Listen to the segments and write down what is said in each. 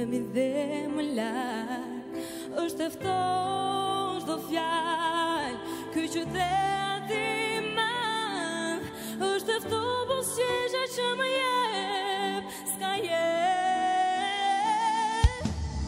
Lundemi dhe më lart, është e ftohtë çdo fjalë, ky qytet i madh, është e ftohtë po s'gjeja që më jep, s'ka jep.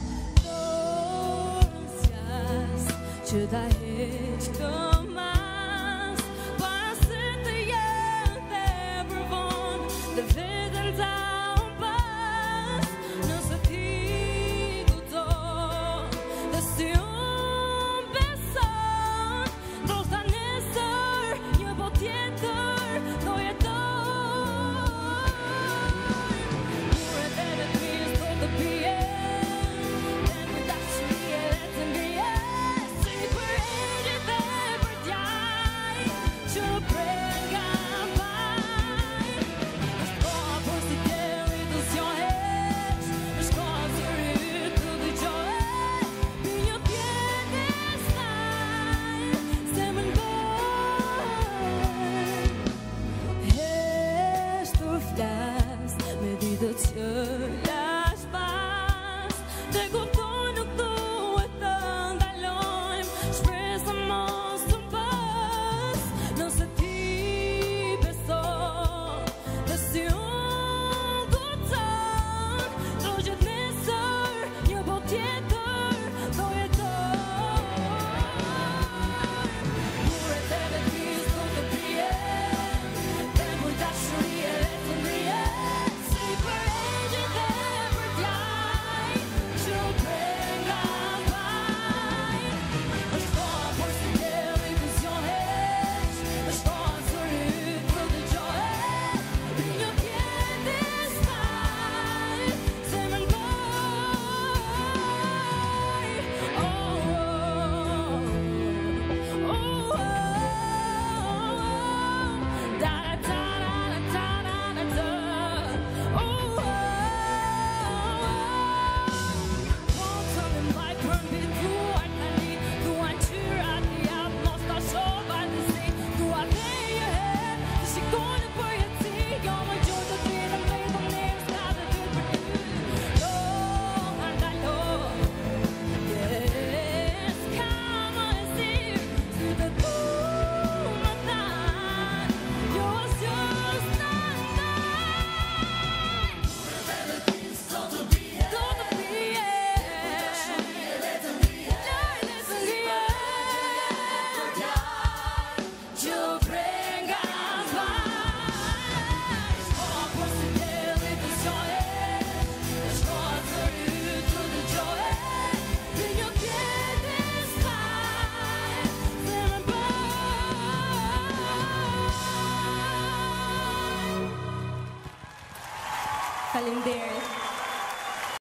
Dorën s'jas që ta heq këmas, para se të jetë e përvonë, dhe vetën ta pas, nëse ti kupton, dhe si unë beson, ndoshta nesër një botë tjetër do jetoj. Muret e vetmisë do të bien, dhe me dashuri e të ngrihet, si për engjëj dhe për djaj që pren nga mbaj. Është koha për si teli të zgjohesh, është koha zëri yt të dëgjohet, pi një pjetë e staj, se më ngoj. Hesh të flas me ditët që lash pas, dhe kuptoj nuk duhet të ndalojmë, shpresën mos të mbas, nëse ti beson, dhe si unë kupton, do gjetë nesër një botë tjetër do jetoj. Muret e vetmisë do të bien, dhe më dashuri e të ngrihet, si për engjëj dhe për djaj që pren nga mbaj. Është koha për si teli të zgjohesh, është koha zëri yt të dëgjohet, pi një pjetë e staj, se më ngoj. Oh, oh, oh, oh, da da da da da da da. Oh, oh, po të më mbaj për mbi tuaj tani, tuaj qyra të jap mos ta shoh vajtësi, tua dhe një herë të shikoj në përjetësi, jo më gjoj të trinëm me të mirë, s'ka të dytë për ty. Lo, andalo, yes, s'ka më e sirë, sytë tu më thanë, jo s'jos në ndaj. Do të bie, lej të ngrihet, që pren nga mbaj. Është koha për si teli të zgjohesh, është koha zëri yt të dëgjohet, pi një pjetë e staj, se më bëj. Faleminderit.